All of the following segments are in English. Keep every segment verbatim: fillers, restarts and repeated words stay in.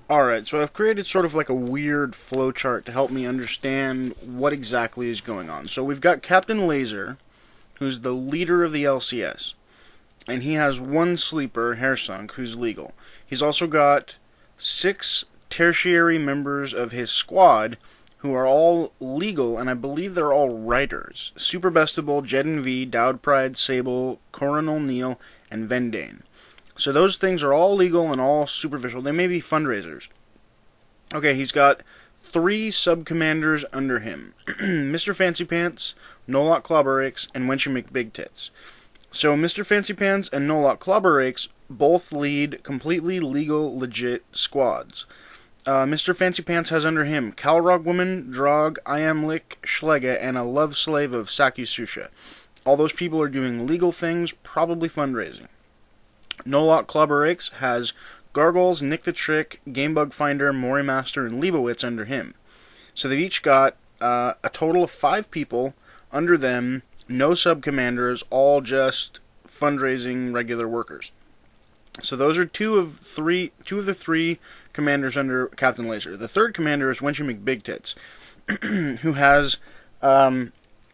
Alright, so I've created sort of like a weird flowchart to help me understand what exactly is going on. So we've got Captain Laser, who's the leader of the L C S. And he has one sleeper, Hairsunk, who's legal. He's also got six tertiary members of his squad who are all legal, and I believe they're all writers. Super Bestable, Jed and V, Dowd Pride, Sable, Coronel Neil, and Vendane. So those things are all legal and all superficial. They may be fundraisers. Okay, he's got three sub-commanders under him. Mister Fancy Pants, Nolot Clobberakes, and Wenchie McBigtits. So Mister Fancy Pants and Nolot Clobberakes both lead completely legal, legit squads. Uh, Mister Fancy Pants has under him Calrog Woman, Drog, Iamlik, Schlega, and a love slave of Sakususha. All those people are doing legal things, probably fundraising. Nolot Clobberakes has Gargoyles, Nick the Trick, Gamebug Finder, Mori Master, and Leibowitz under him. So they've each got uh, a total of five people under them, no sub-commanders, all just fundraising regular workers. So those are two of three, two of the three commanders under Captain Laser. The third commander is Wenchie McBigtits, who has um,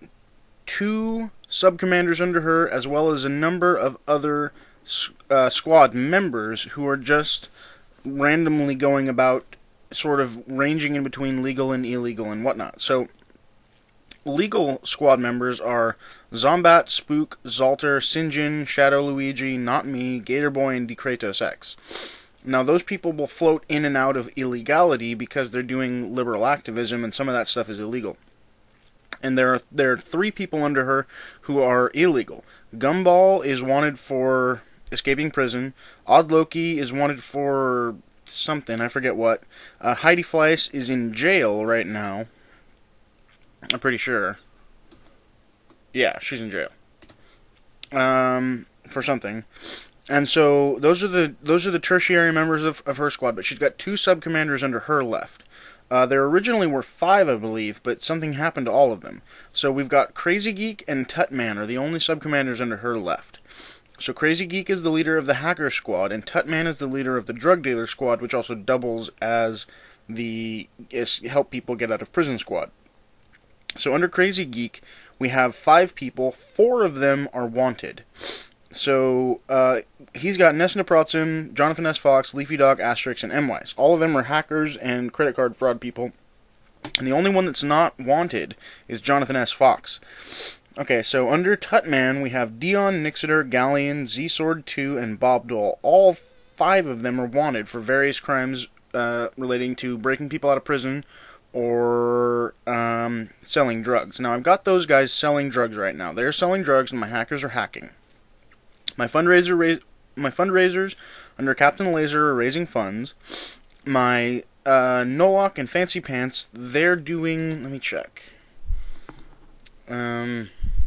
two sub-commanders under her, as well as a number of other uh, squad members who are just randomly going about, sort of ranging in between legal and illegal and whatnot. So legal squad members are Zombat, Spook, Zalter, Sinjin, Shadow Luigi, Not Me, Gatorboy, and Decretos X. Now, those people will float in and out of illegality because they're doing liberal activism, and some of that stuff is illegal. And there are, there are three people under her who are illegal. Gumball is wanted for escaping prison. Odd Loki is wanted for something, I forget what. Uh, Heidi Fleiss is in jail right now. I'm pretty sure. Yeah, she's in jail. Um, for something. And so those are the those are the tertiary members of, of her squad, but she's got two sub-commanders under her left. Uh, there originally were five, I believe, but something happened to all of them. So we've got Crazy Geek and Tutman are the only sub-commanders under her left. So Crazy Geek is the leader of the hacker squad, and Tutman is the leader of the drug dealer squad, which also doubles as the is help people get out of prison squad. So under Crazy Geek, we have five people. Four of them are wanted. So uh, he's got Nesna Protzum, Jonathan S. Fox, Leafy Dog, Asterix, and M-Wise. All of them are hackers and credit card fraud people. And the only one that's not wanted is Jonathan S. Fox. Okay, so under Tutman, we have Dion, Nixiter, Galleon, Z-Sword two, and Bob Dole. All five of them are wanted for various crimes uh, relating to breaking people out of prison or um, selling drugs. Now, I've got those guys selling drugs right now. They're selling drugs, and my hackers are hacking. My fundraiser, ra my fundraisers under Captain Laser are raising funds. My uh, Nolok and Fancy Pants, they're doing. Let me check. Um,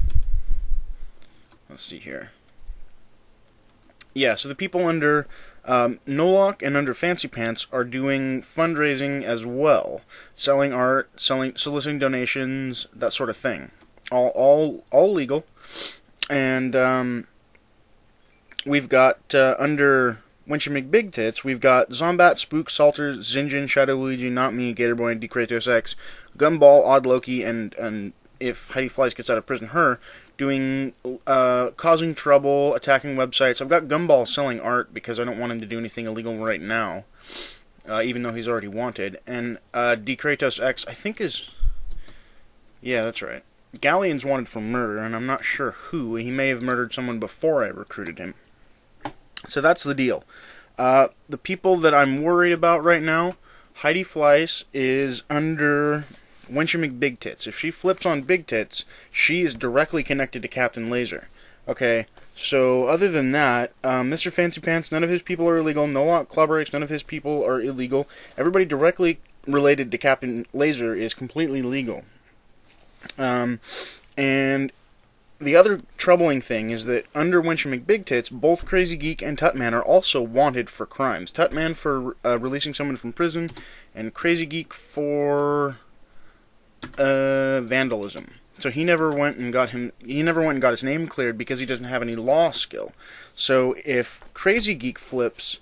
let's see here. Yeah, so the people under um, Nolok and under Fancy Pants are doing fundraising as well, selling art, selling, soliciting donations, that sort of thing. All, all, all legal, and um. We've got, uh, under Wenchie McBigtits, we've got Zombat, Spook, Salter, Zinjin, Shadow Luigi, Not Me, Gatorboy, and Decretos X, Gumball, Odd Loki, and, and if Heidi Fleiss gets out of prison, her, doing, uh, causing trouble, attacking websites. I've got Gumball selling art because I don't want him to do anything illegal right now, uh, even though he's already wanted. And, uh, Decretos X, I think is, yeah, that's right. Galleon's wanted for murder, and I'm not sure who. He may have murdered someone before I recruited him. So that's the deal. Uh, the people that I'm worried about right now, Heidi Fleiss is under Wenchie McBigtits. If she flips on Big Tits, she is directly connected to Captain Laser. Okay, so other than that, um, Mister Fancy Pants, none of his people are illegal. Nolot Clobberakes, none of his people are illegal. Everybody directly related to Captain Laser is completely legal. Um, and the other troubling thing is that under Wenchie McBigtits, both Crazy Geek and Tutman are also wanted for crimes. Tutman for uh, releasing someone from prison, and Crazy Geek for uh, vandalism. So he never went and got him. He never went and got his name cleared because he doesn't have any law skill. So if Crazy Geek flips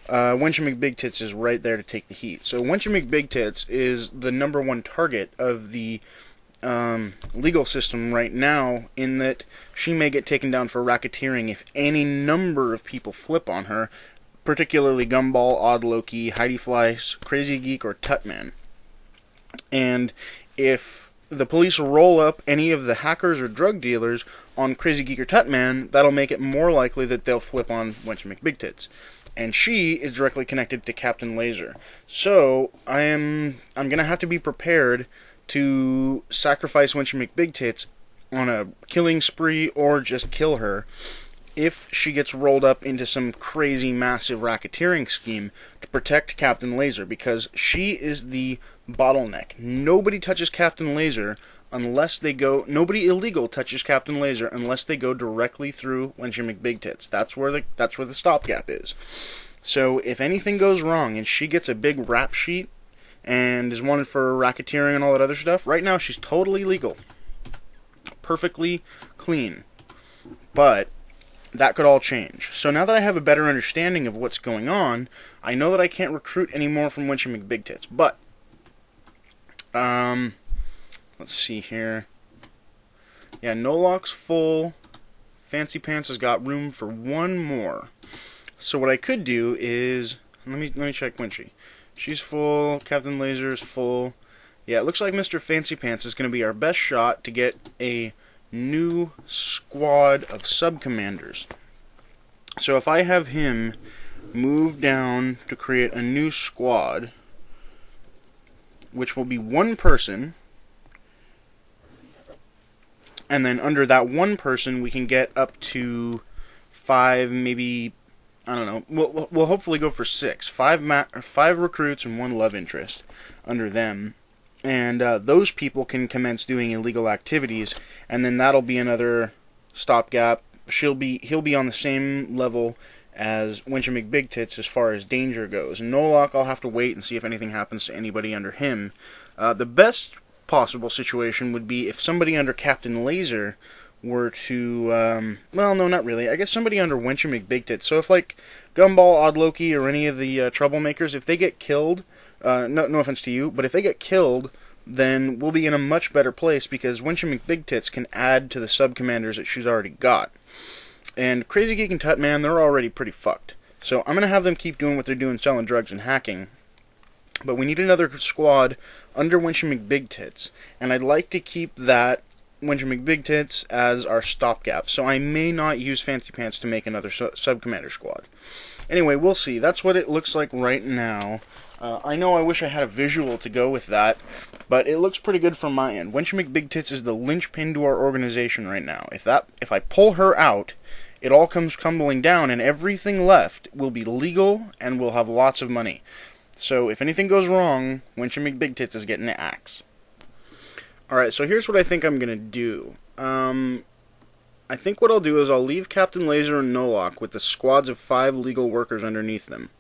uh, Winchell McBigtits is right there to take the heat. So Winchell McBigtits is the number one target of the um, legal system right now, in that she may get taken down for racketeering if any number of people flip on her, particularly Gumball, Odd Loki, Heidi Fleiss, Crazy Geek, or Tutman. And if the police roll up any of the hackers or drug dealers on Crazy Geek or Tutman, that'll make it more likely that they'll flip on Winchell McBigtits. And she is directly connected to Captain Laser. So I am I'm gonna have to be prepared to sacrifice Winchell McBigtits on a killing spree, or just kill her if she gets rolled up into some crazy massive racketeering scheme to protect Captain Laser, because she is the bottleneck. Nobody touches Captain Laser unless they go... Nobody illegal touches Captain Laser unless they go directly through Winchell McBigtits. That's where the that's where the stopgap is. So if anything goes wrong and she gets a big rap sheet and is wanted for racketeering and all that other stuff, right now she's totally legal. Perfectly clean. But that could all change. So now that I have a better understanding of what's going on, I know that I can't recruit any more from Winchell McBigtits. But, um, let's see here. Yeah, No Lock's full. Fancy Pants has got room for one more. So what I could do is, let me let me check Winchie. She's full. Captain Laser is full. Yeah, it looks like Mister Fancy Pants is going to be our best shot to get a new squad of sub-commanders. So if I have him move down to create a new squad, which will be one person, and then under that one person we can get up to five, maybe, I don't know, we'll, we'll hopefully go for six. Five, ma five recruits and one love interest under them. And uh, those people can commence doing illegal activities, and then that'll be another stopgap. She'll be, he'll be on the same level as Winchell McBigtits as far as danger goes. And No Lock, I'll have to wait and see if anything happens to anybody under him. Uh, the best possible situation would be if somebody under Captain Laser were to, um, well, no, not really. I guess somebody under Winchell McBigtits. So if, like, Gumball, Odd Loki, or any of the uh, troublemakers, if they get killed, uh, no, no offense to you, but if they get killed, then we'll be in a much better place, because Winchell McBigtits can add to the sub-commanders that she's already got. And Crazy Geek and Tutman, they're already pretty fucked. So I'm going to have them keep doing what they're doing, selling drugs and hacking. But we need another squad under Winchell McBigtits, and I'd like to keep that Winchell McBigtits as our stopgap. So I may not use Fancy Pants to make another su sub-commander squad. Anyway, we'll see. That's what it looks like right now. Uh, I know I wish I had a visual to go with that, but it looks pretty good from my end. Winchell McBigtits is the linchpin to our organization right now. If that, if I pull her out, it all comes crumbling down, and everything left will be legal, and we'll have lots of money. So if anything goes wrong, Winchell McBigtits is getting the axe. Alright, so here's what I think I'm going to do. Um, I think what I'll do is I'll leave Captain Laser and No Lock with the squads of five legal workers underneath them.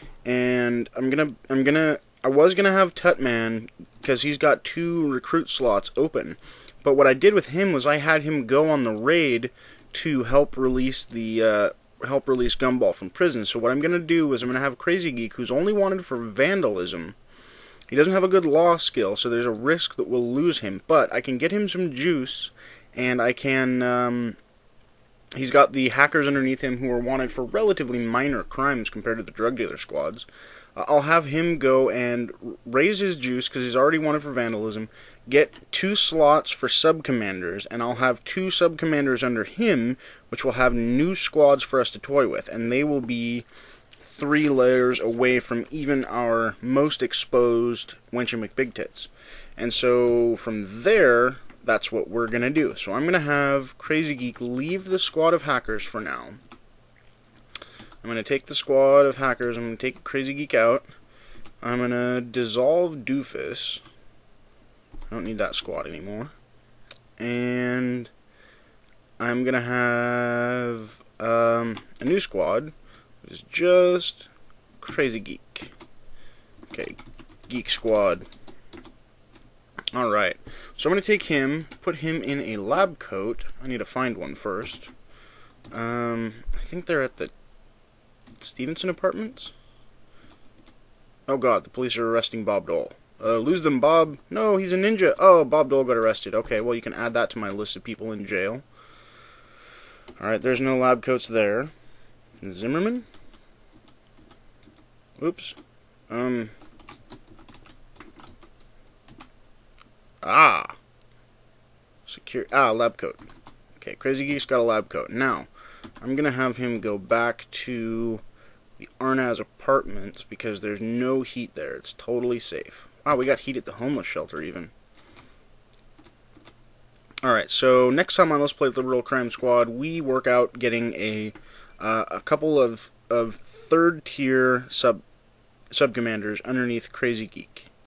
And I'm gonna, I'm gonna, I was gonna have Tutman, because he's got two recruit slots open. But what I did with him was I had him go on the raid to help release the, uh, help release Gumball from prison. So what I'm gonna do is I'm gonna have Crazy Geek, who's only wanted for vandalism. He doesn't have a good law skill, so there's a risk that we'll lose him. But I can get him some juice, and I can, um... he's got the hackers underneath him who are wanted for relatively minor crimes compared to the drug dealer squads. Uh, I'll have him go and raise his juice, because he's already wanted for vandalism, get two slots for sub-commanders, and I'll have two sub-commanders under him, which will have new squads for us to toy with, and they will be three layers away from even our most exposed Winchell McBigtits. And so from there, that's what we're going to do. So I'm going to have Crazy Geek leave the squad of hackers for now. I'm going to take the squad of hackers, I'm going to take Crazy Geek out. I'm going to dissolve Doofus. I don't need that squad anymore. And I'm going to have um, a new squad. It's just Crazy Geek. Okay, Geek Squad. Alright, so I'm going to take him, put him in a lab coat. I need to find one first. Um, I think they're at the Stevenson Apartments. Oh god, the police are arresting Bob Dole. Uh, lose them, Bob. No, he's a ninja. Oh, Bob Dole got arrested. Okay, well, you can add that to my list of people in jail. Alright, there's no lab coats there. Zimmerman? Oops. Um. Ah. Secure. Ah, lab coat. Okay, Crazy Geek's got a lab coat. Now, I'm going to have him go back to the Arnaz apartments because there's no heat there. It's totally safe. Wow, we got heat at the homeless shelter even. Alright, so next time on Let's Play Liberal Crime Squad, we work out getting a uh, a couple of, of third tier sub sub commanders underneath Crazy Geek.